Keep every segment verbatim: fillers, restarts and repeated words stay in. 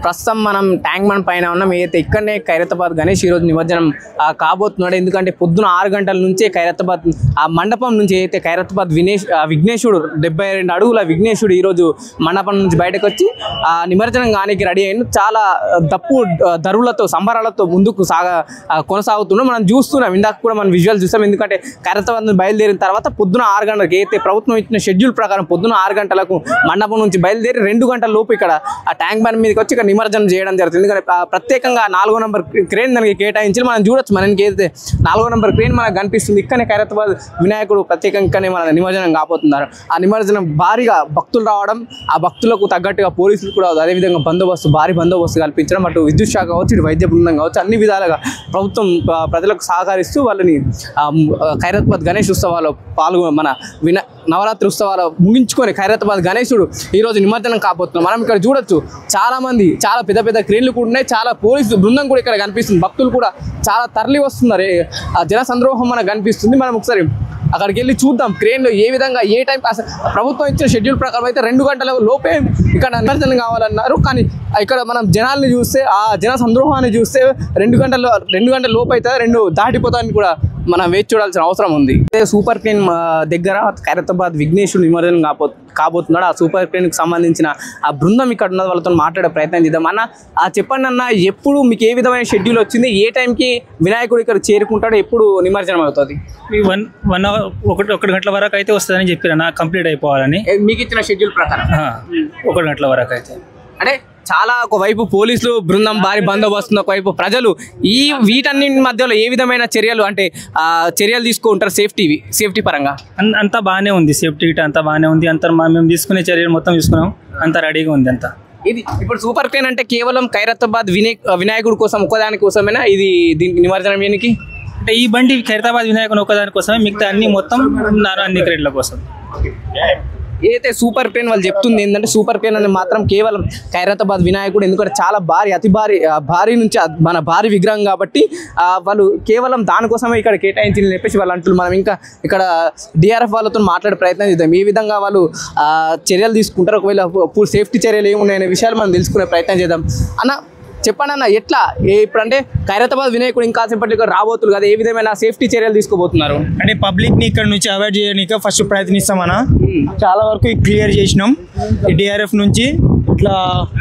ప్రస్తుతం మనం tank bund పైన ఉన్నాం. ఏదైతే ఇక్కడనే ఖైరతాబాద్ గణేష్ ఈరోజు నిమజ్జనం కాబోతున్నాడు. ఎందుకంటే పొద్దున ఆరు గంటల నుంచే ఖైరతాబాద్ ఆ మండపం నుంచి అయితే ఖైరతాబాద్ వినేష్ విఘ్నేశుడు డెబ్బై రెండు అడుగుల విఘ్నేశుడు ఈరోజు మండపం నుంచి బయటకు వచ్చి ఆ నిమజ్జనం కానికి రెడీ అయింది. చాలా దప్పు దరువులతో సంబరాలతో ముందుకు సాగ కొనసాగుతున్నాం. మనం చూస్తున్నాం, ఇందాక కూడా మనం విజువల్ చూస్తాం. ఎందుకంటే ఖైరతాబాద్ నుంచి బయలుదేరిన తర్వాత పొద్దున ఆరు గంటలకు అయితే ప్రభుత్వం ఇచ్చిన షెడ్యూల్ ప్రకారం పొద్దున ఆరు గంటలకు మండపం నుంచి బయలుదేరి రెండు గంటల లోపు ఇక్కడ ఆ ట్యాంక్ బండ్ మీదకి వచ్చి ఇక్కడ నిమజ్జనం చేయడం జరుగుతుంది. ఎందుకంటే ప్రత్యేకంగా నాలుగో నెంబర్ క్రేన్ దానికి కేటాయించి మనం చూడొచ్చు. మనకి ఏదైతే నాలుగో నెంబర్ క్రేన్ మనకు కనిపిస్తుంది. ఇక్కడనే ఖైరతాబాద్ వినాయకుడు ప్రత్యేకంగానే మన నిమజ్జనం కాబోతున్నారు. ఆ నిమజ్జనం భారీగా భక్తులు రావడం, ఆ భక్తులకు తగ్గట్టుగా పోలీసులు కూడా అదేవిధంగా బందోబస్తు భారీ బందోబస్తు కల్పించడం, అటు విద్యుత్ శాఖ కావచ్చు, ఇటు వైద్య బృందం కావచ్చు, అన్ని విధాలుగా ప్రభుత్వం ప్రజలకు సహకరిస్తూ వాళ్ళని ఖైరతాబాద్ గణేష్ ఉత్సవాలు పాల్గొ మన వినా నవరాత్రి ఉత్సవాలు ముగించుకొని ఖైరతాబాద్ గణేశుడు ఈరోజు నిమజ్జనం కాబోతున్నాం. మనం ఇక్కడ చూడొచ్చు, చాలా మంది చాలా పెద్ద పెద్ద క్రేన్లు కూడా ఉన్నాయి. చాలా పోలీసు బృందం కూడా ఇక్కడ కనిపిస్తుంది. భక్తులు కూడా చాలా తరలి వస్తున్నారు. ఆ జన సంద్రోహం మనకు కనిపిస్తుంది. మనం ఒకసారి అక్కడికి వెళ్ళి చూద్దాం క్రేన్లో ఏ విధంగా ఏ టైం. ప్రభుత్వం ఇచ్చిన షెడ్యూల్ ప్రకారం అయితే రెండు గంటల లోపే ఇక్కడ నిమజ్జనం కావాలన్నారు. కానీ ఇక్కడ మనం జనాల్ని చూస్తే, ఆ జన సంద్రోహాన్ని చూస్తే రెండు గంటల రెండు గంటల లోపు అయితే రెండు దాటిపోతానికి కూడా మనం వేచి చూడాల్సిన అవసరం ఉంది. సూపర్ క్రేన్ దగ్గర ఖైరతాబాద్ విఘ్నేశుడు నిమజ్జనం కాబో కాబోతున్నాడు. ఆ సూపర్ క్రేన్కి సంబంధించిన ఆ బృందం ఇక్కడ ఉన్న వాళ్ళతో మాట్లాడే ప్రయత్నం చేద్దాం. అన్న, ఆ చెప్పండి అన్న, ఎప్పుడు మీకు ఏ విధమైన షెడ్యూల్ వచ్చింది, ఏ టైంకి వినాయకుడు ఇక్కడ చేరుకుంటాడు, ఎప్పుడు నిమజ్జనం అవుతుంది? వన్ వన్ అవర్ ఒకటి ఒకటి గంటల వరకు అయితే వస్తుందని చెప్పారన్న, కంప్లీట్ అయిపోవాలని మీకు ఇచ్చిన షెడ్యూల్ ప్రకారం ఒకటి గంటల వరకు అయితే. అంటే చాలా ఒకవైపు పోలీసులు బృందం భారీ బందోబస్తు, ఒకవైపు ప్రజలు, ఈ వీటన్నింటి మధ్యలో ఏ విధమైన చర్యలు అంటే చర్యలు తీసుకుంటారు సేఫ్టీ సేఫ్టీ పరంగా? అంతా బాగానే ఉంది, సేఫ్టీ అంతా బాగానే ఉంది. అంతా మేము తీసుకునే చర్యలు మొత్తం తీసుకున్నాం, అంతా రెడీగా ఉంది అంతా. ఇది ఇప్పుడు సూపర్ క్రేన్ అంటే కేవలం ఖైరతాబాద్ వినాయక్ వినాయకుడి కోసం ఒక్కదాని కోసమేనా ఇది దీనికి నిమజ్జనం చేయడానికి? అంటే ఈ బండి ఖైరతాబాద్ వినాయకుని ఒక్కదాని కోసమే, మిగతా అన్ని మొత్తం అన్ని క్రేన్ల కోసం. ఏదైతే సూపర్ క్రేన్ వాళ్ళు చెప్తుంది ఏంటంటే, సూపర్ క్రేన్ అని మాత్రం కేవలం ఖైరతాబాద్ వినాయకుడు, ఎందుకంటే చాలా భారీ అతి భారీ భారీ నుంచి మన భారీ విగ్రహం కాబట్టి వాళ్ళు కేవలం దానికోసమే ఇక్కడ కేటాయించి చెప్పేసి వాళ్ళు అంటున్నారు. మనం ఇంకా ఇక్కడ డిఆర్ఎఫ్ వాళ్ళతో మాట్లాడే ప్రయత్నం చేద్దాం. ఏ విధంగా వాళ్ళు చర్యలు తీసుకుంటారు, ఒకవేళ సేఫ్టీ చర్యలు ఏమున్నాయనే విషయాలు మనం తెలుసుకునే ప్రయత్నం చేద్దాం. అన్న, చెప్పండి అన్న, ఎట్లా ఇప్పుడు అంటే ఖైరతాబాద్ వినాయకుడు ఇంకా సేపటి రాబోతులు కదా, ఏ విధమైన సేఫ్టీ చర్యలు తీసుకోబోతున్నారు? అంటే పబ్లిక్ ని ఇక్కడ నుంచి అవాయిడ్ చేయడానికి ఫస్ట్ ప్రయత్నిస్తామన్నా. చాలా వరకు క్లియర్ చేసినాం డిఆర్ఎఫ్ నుంచి. ఇట్లా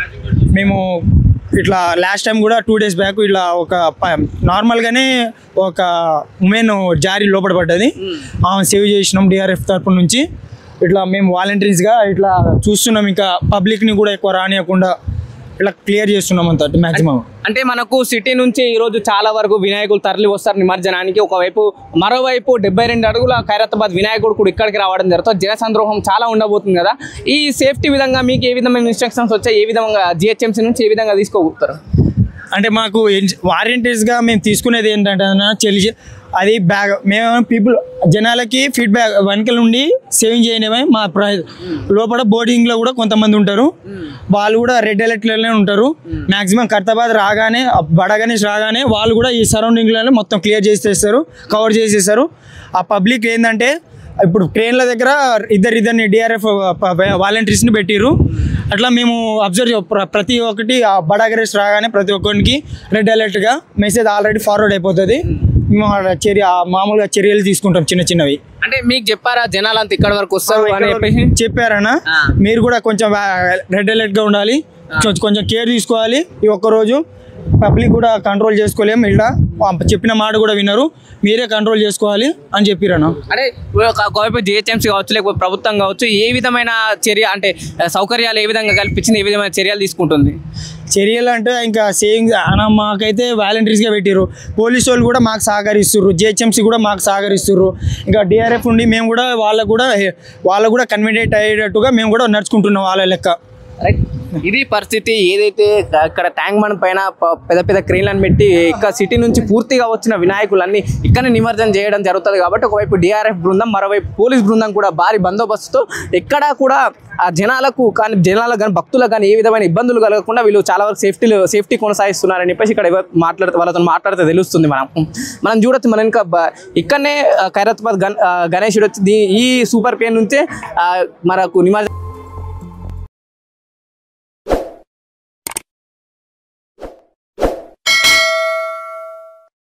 మేము ఇట్లా లాస్ట్ టైం కూడా టూ డేస్ బ్యాక్ ఇట్లా ఒక నార్మల్గానే ఒక ఉమెన్ జారీ లోపల పడ్డది, ఆమె సేవ్ చేసినాం డిఆర్ఎఫ్ తరపు నుంచి. ఇట్లా మేము వాలంటీర్స్గా ఇట్లా చూస్తున్నాం, ఇంకా పబ్లిక్ని కూడా ఎక్కువ రానియకుండా ఇట్లా క్లియర్ చేస్తున్నాం అంత మ్యాక్సిమం. అంటే మనకు సిటీ నుంచి ఈరోజు చాలా వరకు వినాయకులు తరలి వస్తారు నిమజ్జనానికి. ఒకవైపు మరోవైపు డెబ్బై రెండు అడుగుల ఖైరతాబాద్ వినాయకుడు కూడా ఇక్కడికి రావడం జరుగుతుంది. జన సంద్రోహం చాలా ఉండబోతుంది కదా. ఈ సేఫ్టీ విధంగా మీకు ఏ విధమైన ఇన్స్ట్రక్షన్స్ వచ్చాయి, ఏ విధంగా జిహెచ్ఎంసీ నుంచి ఏ విధంగా తీసుకోబోతారు? అంటే మాకు వారంటీస్గా మేము తీసుకునేది ఏంటంటే చెల్లి అది బ్యాగ్ మేము పీపుల్ జనాలకి ఫీడ్బ్యాక్ వెనకల నుండి సేవింగ్ చేయడమే మా ప్ర లోపల బోర్డింగ్లో కూడా కొంతమంది ఉంటారు, వాళ్ళు కూడా రెడ్ అలర్ట్లోనే ఉంటారు. మ్యాక్సిమం ఖైరతాబాద్ రాగానే బడా గణేష్ రాగానే వాళ్ళు కూడా ఈ సరౌండింగ్లోనే మొత్తం క్లియర్ చేసేస్తారు, కవర్ చేసేస్తారు. ఆ పబ్లిక్ ఏంటంటే ఇప్పుడు ట్రైన్ల దగ్గర ఇద్దరు ఇద్దరిని డిఆర్ఎఫ్ వాలంటీర్స్ని పెట్టిరు. అట్లా మేము అబ్జర్వ్ ప్రతి ఒక్కటి ఆ బడా గణేష్ రాగానే ప్రతి ఒక్కరికి రెడ్ అలర్ట్గా మెసేజ్ ఆల్రెడీ ఫార్వర్డ్ అయిపోతుంది. మేము చర్య మామూలుగా చర్యలు తీసుకుంటాం చిన్న చిన్నవి. అంటే మీకు చెప్పారా జనాలంతా ఇక్కడ వరకు వస్తారు అని చెప్పేసి? చెప్పారన్నా, మీరు కూడా కొంచెం రెడ్ అలర్ట్గా ఉండాలి, కొంచెం కేర్ తీసుకోవాలి. ఈ ఒక్కరోజు పబ్లిక్ కూడా కంట్రోల్ చేసుకోలేము, ఇలా చెప్పిన మాట కూడా వినరు, మీరే కంట్రోల్ చేసుకోవాలి అని చెప్పిరన్నా. అంటే ఒకవైపు జిహెచ్ఎంసీ కావచ్చు, లేకపోతే ప్రభుత్వం కావచ్చు, ఏ విధమైన చర్య అంటే సౌకర్యాలు ఏ విధంగా కల్పించింది, ఏ విధమైన చర్యలు తీసుకుంటుంది? చర్యలు అంటే ఇంకా సేవింగ్స్ అన్న మాకైతే వాలంటీర్స్గా పెట్టిర్రు, పోలీసు వాళ్ళు కూడా మాకు సహకరిస్తుర్రు, జిహెచ్ఎంసీ కూడా మాకు సహకరిస్తుర్రు. ఇంకా డిఆర్ఎఫ్ ఉండి మేము కూడా వాళ్ళకు కూడా వాళ్ళకు కూడా కన్వీనియంట్ అయ్యేటట్టుగా మేము కూడా నడుచుకుంటున్నాం వాళ్ళ లెక్క. ఇది పరిస్థితి. ఏదైతే ఇక్కడ ట్యాంక్ బండ్ పైన పెద్ద పెద్ద క్రేన్లను పెట్టి ఇక్కడ సిటీ నుంచి పూర్తిగా వచ్చిన వినాయకులన్నీ ఇక్కడ నిమజ్జనం చేయడం జరుగుతుంది కాబట్టి ఒకవైపు డిఆర్ఎఫ్ బృందం, మరోవైపు పోలీస్ బృందం కూడా భారీ బందోబస్తుతో ఎక్కడా కూడా ఆ జనాలకు కానీ జనాలకు కానీ భక్తులకు కానీ ఏ విధమైన ఇబ్బందులు కలగకుండా వీళ్ళు చాలా వరకు సేఫ్టీలు సేఫ్టీ కొనసాగిస్తున్నారని చెప్పేసి ఇక్కడ మాట్లాడితే వాళ్ళతో మాట్లాడితే తెలుస్తుంది. మనం మనం చూడొచ్చు, మనం ఇంకా ఇక్కడనే ఖైరతాబాద్ గణేశుడు వచ్చి ఈ సూపర్ క్రేన్ నుంచే మనకు నిమజ్జనం